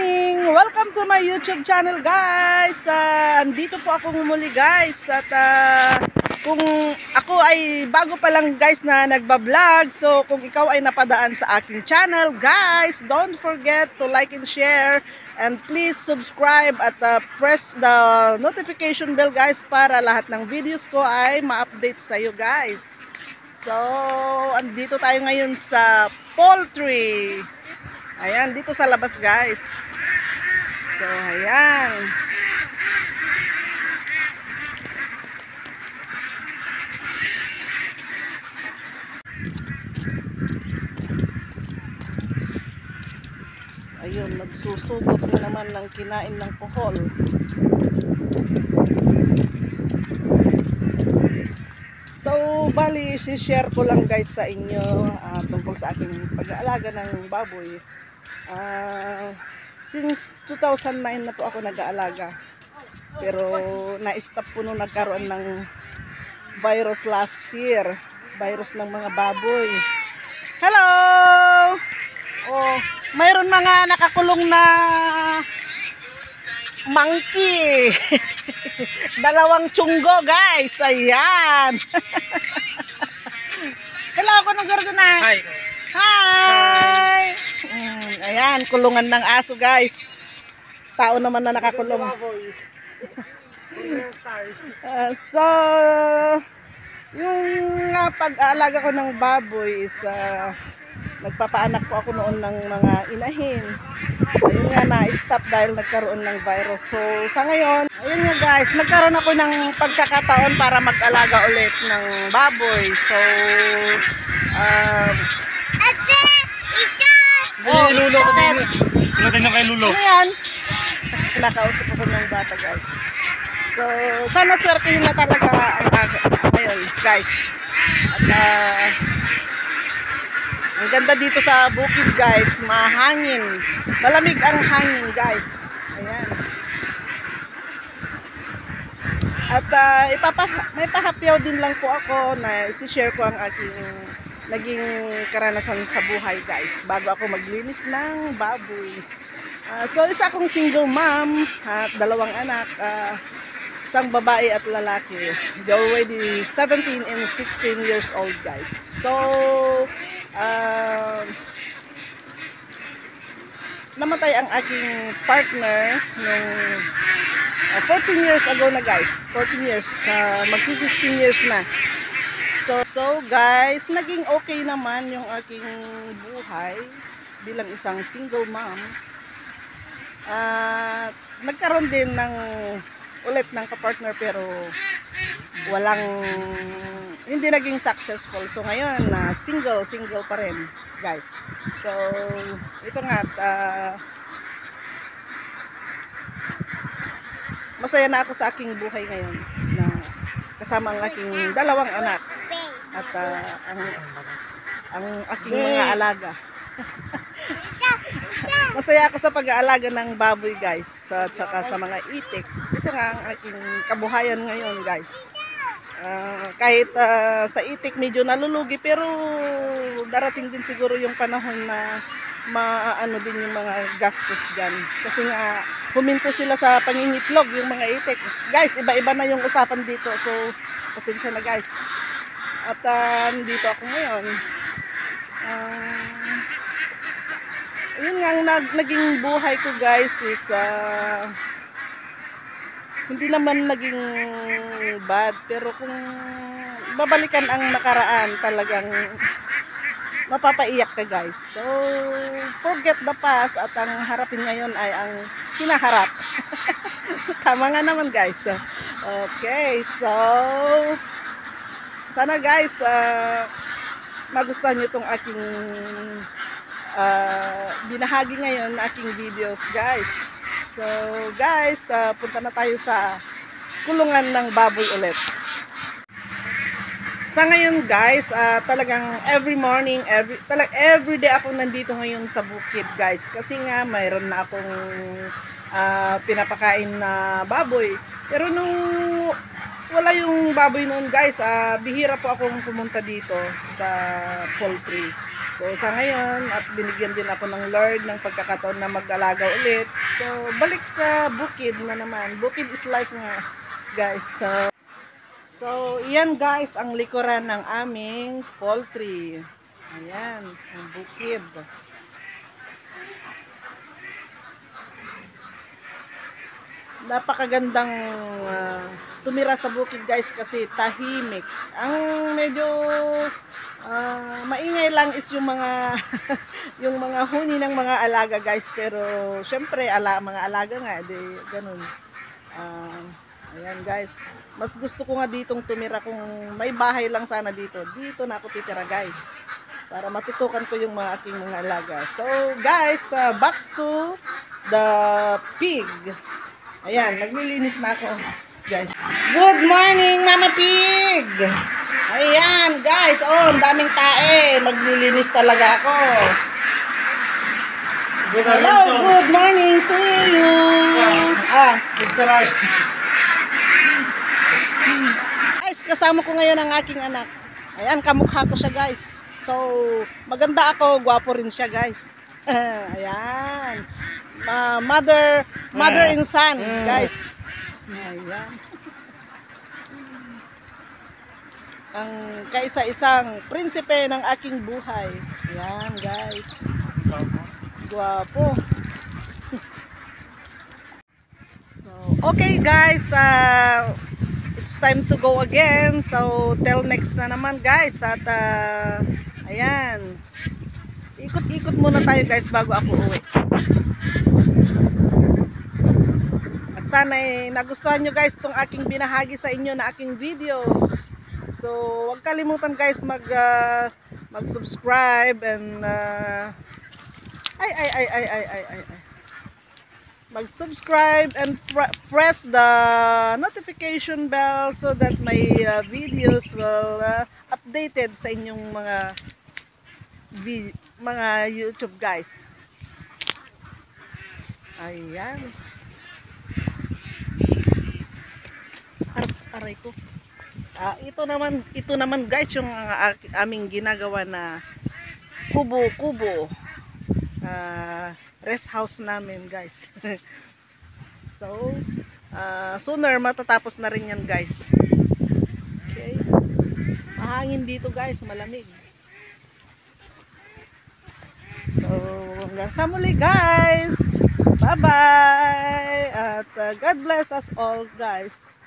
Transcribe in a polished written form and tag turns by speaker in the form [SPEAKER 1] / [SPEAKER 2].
[SPEAKER 1] morning! Welcome to my YouTube channel, guys. Andito po ako muli, guys. At kung ako ay bago pa lang, guys, na nagbablog, so kung ikaw ay napadaan sa aking channel, guys, don't forget to like and share, and please subscribe at press the notification bell, guys, para lahat ng videos ko ay ma-update sa iyo, guys. So andito tayo ngayon sa poultry. Ayan, dito sa labas, guys. So, ayan. Ayun, nagsusugot na naman ng kinain ng puhol. So, bali, share ko lang, guys, sa inyo tungkol sa aking pag-aalaga ng baboy. Since 2009 na po ako nag-aalaga, pero na-stop po nung nagkaroon ng virus last year, virus ng mga baboy. Hello! Oh, mayroon mga nakakulong na monkey. Dalawang tiyunggo, guys. Ayan. Hello, ako ng gardena.
[SPEAKER 2] Hi.
[SPEAKER 1] Hi! Ayan, kulungan ng aso, guys. Tao naman na nakakulong. So, yung pag-aalaga ko ng baboy is nagpapaanak po ako noon ng mga inahin. Ayun nga, na-stop dahil nagkaroon ng virus. So, sa ngayon, ayun nga, guys, nagkaroon ako ng pagkakataon para mag-alaga ulit ng baboy. So,
[SPEAKER 2] Lulo ko din. Pinatin na kay Lulo.
[SPEAKER 1] Ano yan? Kinakausap ako ng bata, guys. So, sana swertihin na talaga ang ngayon, guys. At ang ganda dito sa bukid, guys. Mahangin. Malamig ang hangin, guys. Ayan. At may pahapyaw din lang po ako na isi-share ko ang aking naging karanasan sa buhay, guys, bago ako maglinis ng baboy. So, isa akong single mom at dalawang anak, isang babae at lalaki. They're already 17 and 16 years old, guys. So, namatay ang aking partner nung 14 years ago na, guys. 14 years, mag-15 years na. So guys, naging okay naman yung aking buhay bilang isang single mom. Nagkaroon din ng ulit ng kapartner, pero hindi naging successful. So ngayon, single pa rin, guys. So ito nga, masaya na ako sa aking buhay ngayon na kasama ang aking dalawang anak at ang aking mga alaga. Masaya ako sa pag-aalaga ng baboy, guys, at saka sa mga itik. Ito nga ang aking kabuhayan ngayon, guys. Kahit sa itik medyo nalulugi, pero darating din siguro yung panahon na maano din yung mga gastos dyan. Kasi nga huminto sila sa pangingitlog yung mga itik. Guys, iba-iba na yung usapan dito. So, pasensya na, guys. At dito ako ngayon. Yun nga, naging buhay ko, guys, is hindi naman naging bad. Pero kung babalikan ang nakaraan, talagang mapapaiyak ka, guys. So, forget the past at ang harapin ngayon ay ang hinaharap. Tama nga naman, guys. Okay, so sana, guys, magustuhan nyo itong aking binahagi ngayon na aking videos, guys. So, guys, punta na tayo sa kulungan ng baboy ulit. Sa ngayon, guys, talagang every morning, every day ako nandito ngayon sa bukid, guys. Kasi nga, mayroon na akong pinapakain na baboy. Pero nung wala yung baboy noon guys. Bihira po akong pumunta dito sa poultry. So sa ngayon, at binigyan din ako ng Lord ng pagkakataon na mag-alaga ulit. So balik sa bukid na naman. Bukid is life nga guys. So yan guys ang likuran ng aming poultry. Ayan, ang bukid. Napakagandang tumira sa bukid guys kasi tahimik. Ang medyo maingay lang is yung mga yung mga huni ng mga alaga guys, pero syempre mga alaga nga di ganun. Ayan guys, mas gusto ko nga ditong tumira. Kung may bahay lang sana dito na ako titira guys, para matutukan ko yung mga aking mga alaga. So guys, back to the pig. Ayan, naglilinis na ako, guys. Good morning, Mama Pig! Ayan, guys. Oh, ang daming tae. Maglilinis talaga ako. Hello, good morning to you. Guys, kasama ko ngayon ang aking anak. Ayan, kamukha ko siya, guys. So, maganda ako. Gwapo rin siya, guys. Ayan. Mother and son, guys. Ayan. Ang kaisa-isang prinsipe ng aking buhay. Ayan, guys. Guwapo. So, okay guys, it's time to go again. So, till next na naman guys. At ayan. Ikot-ikot muna tayo guys bago ako uwi. At sana nagustuhan nyo guys itong aking binahagi sa inyo na aking videos. So huwag kalimutan guys mag-subscribe and mag-subscribe and press the notification bell so that my videos will updated sa inyong mga YouTube guys. Ayan. Aray ko. Ito naman guys yung aming ginagawa na kubo-kubo. Rest house namin guys. So, sooner matatapos na rin yan guys. Okay. Mahangin dito guys, malamig. So, hanggang sa muli guys. Bye-bye. At God bless us all guys.